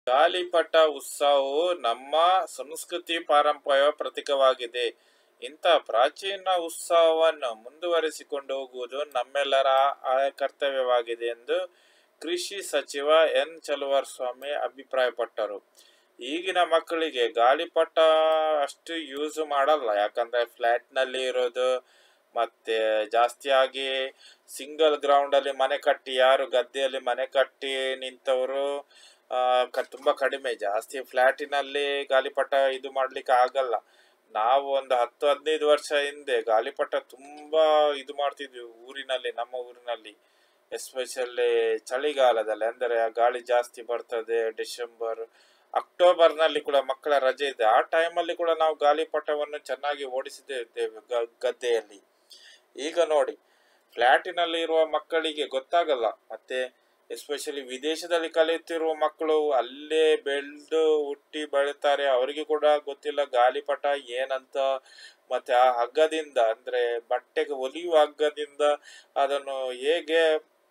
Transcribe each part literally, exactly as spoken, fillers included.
ಗಾಳಿಪಟ ಉತ್ಸವವು ನಮ್ಮ ಸಂಸ್ಕೃತಿ ಪಾರಂಪರ್ಯ ಪ್ರತೀಕವಾಗಿದೆ. ಇಂಥ ಪ್ರಾಚೀನ ಉತ್ಸವವನ್ನು ಮುಂದುವರಿಸಿಕೊಂಡು ಹೋಗುವುದು ನಮ್ಮೆಲ್ಲರ ಆಯ ಕರ್ತವ್ಯವಾಗಿದೆ ಎಂದು ಕೃಷಿ ಸಚಿವ ಎನ್ ಚಲುವರಾಯಸ್ವಾಮಿ ಅಭಿಪ್ರಾಯಪಟ್ಟರು. ಈಗಿನ ಮಕ್ಕಳಿಗೆ ಗಾಳಿಪಟ ಅಷ್ಟು ಯೂಸ್ ಮಾಡಲ್ಲ, ಯಾಕಂದ್ರೆ ಫ್ಲಾಟ್ ನಲ್ಲಿ ಇರೋದು, ಮತ್ತೆ ಜಾಸ್ತಿಯಾಗಿ ಸಿಂಗಲ್ ಗ್ರೌಂಡ್ ಅಲ್ಲಿ ಮನೆ ಕಟ್ಟಿ, ಯಾರು ಗದ್ದೆಯಲ್ಲಿ ಮನೆ ಕಟ್ಟಿ ನಿಂತವರು ಕ ತುಂಬಾ ಕಡಿಮೆ. ಜಾಸ್ತಿ ಫ್ಲಾಟಿನಲ್ಲಿ ಗಾಳಿಪಟ ಇದು ಮಾಡ್ಲಿಕ್ಕೆ ಆಗಲ್ಲ. ನಾವು ಒಂದು ಹತ್ತು ಹದಿನೈದು ವರ್ಷ ಹಿಂದೆ ಗಾಳಿಪಟ ತುಂಬಾ ಇದು ಮಾಡ್ತಿದ್ವಿ ಊರಿನಲ್ಲಿ, ನಮ್ಮ ಊರಿನಲ್ಲಿ, ಎಸ್ಪೆಷಲಿ ಚಳಿಗಾಲದಲ್ಲಿ. ಅಂದ್ರೆ ಗಾಳಿ ಜಾಸ್ತಿ ಬರ್ತದೆ, ಡಿಸೆಂಬರ್ ಅಕ್ಟೋಬರ್ ನಲ್ಲಿ ಕೂಡ ಮಕ್ಕಳ ರಜೆ ಇದೆ, ಆ ಟೈಮಲ್ಲಿ ಕೂಡ ನಾವು ಗಾಳಿಪಟವನ್ನು ಚೆನ್ನಾಗಿ ಓಡಿಸಿದ್ದೇವೆ ಗದ್ದೆಯಲ್ಲಿ. ಈಗ ನೋಡಿ, ಫ್ಲಾಟಿನಲ್ಲಿ ಇರುವ ಮಕ್ಕಳಿಗೆ ಗೊತ್ತಾಗಲ್ಲ. ಮತ್ತೆ ಎಸ್ಪೆಷಲಿ ವಿದೇಶದಲ್ಲಿ ಕಲಿಯುತ್ತಿರುವ ಮಕ್ಕಳು ಅಲ್ಲೇ ಬೆಳೆದು ಹುಟ್ಟಿ ಬೆಳಿತಾರೆ, ಅವರಿಗೆ ಕೂಡ ಗೊತ್ತಿಲ್ಲ ಗಾಳಿಪಟ ಏನಂತ. ಮತ್ತೆ ಆ ಹಗ್ಗದಿಂದ, ಅಂದ್ರೆ ಬಟ್ಟೆಗೆ ಹೊಲಿಯುವ ಹಗ್ಗದಿಂದ ಅದನ್ನು ಹೇಗೆ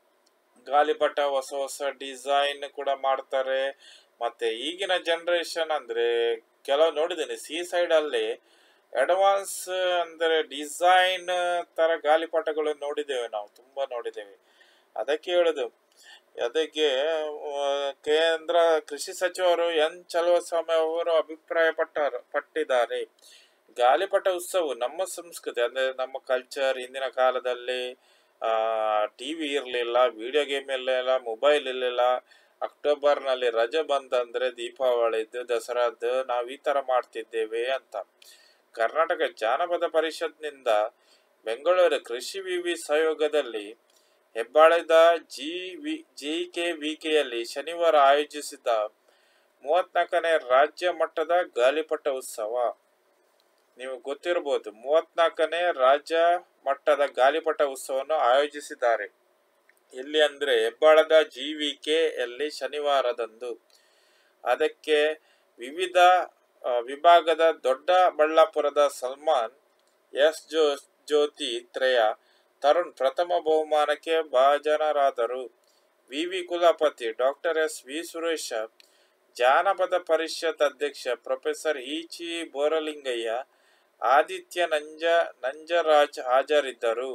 ಗಾಳಿಪಟ ಹೊಸ ಹೊಸ ಡಿಸೈನ್ ಕೂಡ ಮಾಡ್ತಾರೆ. ಮತ್ತೆ ಈಗಿನ ಜನರೇಷನ್ ಅಂದ್ರೆ ಕೆಲವು ನೋಡಿದ್ದೇನೆ, ಸೀ ಸೈಡ್ ಅಲ್ಲಿ ಅಡ್ವಾನ್ಸ್ ಅಂದ್ರೆ ಡಿಸೈನ್ ತರ ಗಾಳಿಪಟಗಳು ನೋಡಿದ್ದೇವೆ, ನಾವು ತುಂಬಾ ನೋಡಿದ್ದೇವೆ. ಅದಕ್ಕೆ ಹೇಳುದು, ಅದಕ್ಕೆ ಕೇಂದ್ರ ಕೃಷಿ ಸಚಿವರು ಎನ್ ಚಲುವರಾಯಸ್ವಾಮಿ ಅವರು ಅಭಿಪ್ರಾಯ ಪಟ್ಟಾರ ಪಟ್ಟಿದ್ದಾರೆ. ಗಾಳಿಪಟ ಉತ್ಸವ ನಮ್ಮ ಸಂಸ್ಕೃತಿ, ಅಂದ್ರೆ ನಮ್ಮ ಕಲ್ಚರ್. ಹಿಂದಿನ ಕಾಲದಲ್ಲಿ ಆ ಟಿವಿ ಇರ್ಲಿಲ್ಲ, ವಿಡಿಯೋ ಗೇಮ್ ಇರಲಿಲ್ಲ, ಮೊಬೈಲ್ ಇರಲಿಲ್ಲ. ಅಕ್ಟೋಬರ್ ನಲ್ಲಿ ರಜೆ ಬಂತಂದ್ರೆ ದೀಪಾವಳಿದ್ದು, ದಸರಾದ್ದು ನಾವು ಈ ತರ ಮಾಡ್ತಿದ್ದೇವೆ ಅಂತ. ಕರ್ನಾಟಕ ಜಾನಪದ ಪರಿಷತ್ನಿಂದ ಬೆಂಗಳೂರು ಕೃಷಿ ವಿವಿ ಸಹಯೋಗದಲ್ಲಿ ಹೆಬ್ಬಾಳದ G V G K V ಕೆಯಲ್ಲಿ ಶನಿವಾರ ಆಯೋಜಿಸಿದ ಮೂವತ್ನಾಲ್ಕನೇ ರಾಜ್ಯ ಮಟ್ಟದ ಗಾಳಿಪಟ ಉತ್ಸವ. ನೀವು ಗೊತ್ತಿರಬಹುದು, ಮೂವತ್ನಾಲ್ಕನೇ ರಾಜ್ಯ ಮಟ್ಟದ ಗಾಳಿಪಟ ಉತ್ಸವವನ್ನು ಆಯೋಜಿಸಿದ್ದಾರೆ. ಎಲ್ಲಿ ಅಂದ್ರೆ ಹೆಬ್ಬಾಳದ ಜಿ ವಿ ಕೆ ಯಲ್ಲಿ ಶನಿವಾರದಂದು. ಅದಕ್ಕೆ ವಿವಿಧ ವಿಭಾಗದ ದೊಡ್ಡಬಳ್ಳಾಪುರದ ಸಲ್ಮಾನ್, ಎಸ್ ಜೋ ಜ್ಯೋತಿ ತ್ರಯ, ತರುಣ್ ಪ್ರಥಮ ಬಹುಮಾನಕ್ಕೆ ಭಾಜನರಾದರು. ವಿವಿ ಕುಲಪತಿ ಡಾಕ್ಟರ್ ಎಸ್ ವಿ ಸುರೇಶ, ಜಾನಪದ ಪರಿಷತ್ ಅಧ್ಯಕ್ಷ ಪ್ರೊಫೆಸರ್ ಈಚಿ ಬೋರಲಿಂಗಯ್ಯ, ಆದಿತ್ಯ ನಂಜ ನಂಜರಾಜ್ ಹಾಜರಿದ್ದರು.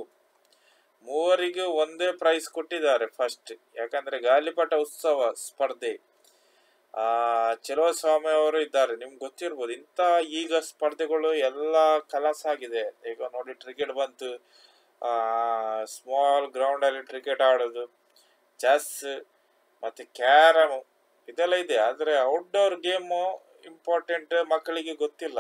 ಮೂವರಿಗೂ ಒಂದೇ ಪ್ರೈಸ್ ಕೊಟ್ಟಿದ್ದಾರೆ ಫಸ್ಟ್, ಯಾಕಂದ್ರೆ ಗಾಳಿಪಟ ಉತ್ಸವ ಸ್ಪರ್ಧೆ. ಆ ಚಲುವರಾಯಸ್ವಾಮಿ ಅವರು ಇದ್ದಾರೆ, ನಿಮ್ಗೆ ಗೊತ್ತಿರ್ಬೋದು. ಇಂಥ ಈಗ ಸ್ಪರ್ಧೆಗಳು ಎಲ್ಲ ಕಲಸಾಗಿದೆ. ಈಗ ನೋಡಿ, ಕ್ರಿಕೆಟ್ ಬಂತು, ಆ ಸ್ಮಾಲ್ ಗ್ರೌಂಡ್ ಅಲ್ಲಿ ಕ್ರಿಕೆಟ್ ಆಡೋದು, ಚೆಸ್ ಮತ್ತೆ ಕ್ಯಾರಮ್ ಇದೆಲ್ಲ ಇದೆ. ಆದ್ರೆ ಔಟ್ಡೋರ್ ಗೇಮ್ ಇಂಪಾರ್ಟೆಂಟ್ ಮಕ್ಕಳಿಗೆ ಗೊತ್ತಿಲ್ಲ.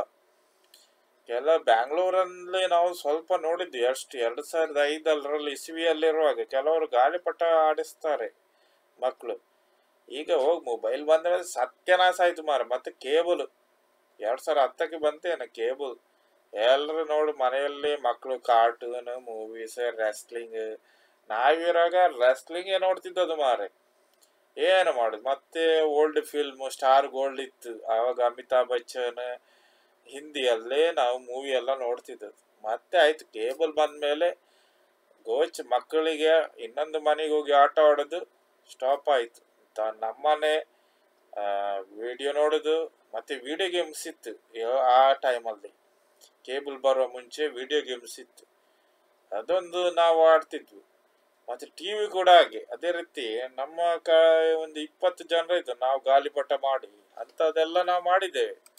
ಎಲ್ಲ ಬ್ಯಾಂಗ್ಳೂರಲ್ಲಿ ನಾವು ಸ್ವಲ್ಪ ನೋಡಿದ್ವಿ ಅಷ್ಟು. ಎರಡ್ ಸಾವಿರದ ಐದರಲ್ಲಿ ಇಸುವಿಯಲ್ಲಿರುವಾಗ ಕೆಲವರು ಗಾಳಿಪಟ ಆಡಿಸ್ತಾರೆ ಮಕ್ಕಳು. ಈಗ ಹೋಗಿ ಮೊಬೈಲ್ ಬಂದ ಮೇಲೆ ಸತ್ಯನಾಶ ಆಯ್ತು ಮಾರ. ಮತ್ತೆ ಕೇಬಲ್ ಎರಡ್ ಸಾವಿರದ ಹತ್ತಕ್ಕೆ ಬಂತೇನ ಕೇಬಲ್. ಎಲ್ಲರೂ ನೋಡಿ ಮನೆಯಲ್ಲಿ ಮಕ್ಕಳು ಕಾರ್ಟೂನ್, ಮೂವೀಸ್, ರೆಸ್ಲಿಂಗ್. ನಾವಿರಾಗ ರೆಸ್ಲಿಂಗ್ ನೋಡ್ತಿದ್ದದು ಮಾರೆ. ಏನು ಮಾಡುದು, ಮತ್ತೆ ಓಲ್ಡ್ ಫಿಲ್ಮ್ ಸ್ಟಾರ್ ಗೋಲ್ಡ್ ಇತ್ತು ಆವಾಗ, ಅಮಿತಾಬ್ ಬಚ್ಚನ್, ಹಿಂದಿಯಲ್ಲೇ ನಾವು ಮೂವಿ ಎಲ್ಲ ನೋಡ್ತಿದ್ದದ್ದು. ಮತ್ತೆ ಆಯ್ತು ಕೇಬಲ್ ಬಂದ್ಮೇಲೆ ಗೋಚ್ ಮಕ್ಕಳಿಗೆ ಇನ್ನೊಂದು ಮನೆಗೆ ಹೋಗಿ ಆಟ ಆಡೋದು ಸ್ಟಾಪ್ ಆಯ್ತು. ನಮ್ಮನೆ ವಿಡಿಯೋ ನೋಡೋದು, ಮತ್ತೆ ವಿಡಿಯೋ ಗೇಮ್ಸ್ ಇತ್ತು ಆ ಟೈಮಲ್ಲಿ. ಕೇಬಲ್ ಬರುವ ಮುಂಚೆ ವಿಡಿಯೋ ಗೇಮ್ಸ್ ಇತ್ತು, ಅದೊಂದು ನಾವು ಆಡ್ತಿದ್ವಿ. ಮತ್ತೆ ಟಿವಿ ಕೂಡ ಹಾಗೆ ಅದೇ ರೀತಿ. ನಮ್ಮ ಕ ಒಂದು ಇಪ್ಪತ್ತು ಜನರ ಇದ್ದು ನಾವು ಗಾಳಿಪಟ ಮಾಡಿ, ಅಂತದೆಲ್ಲ ನಾವು ಮಾಡಿದ್ದೇವೆ.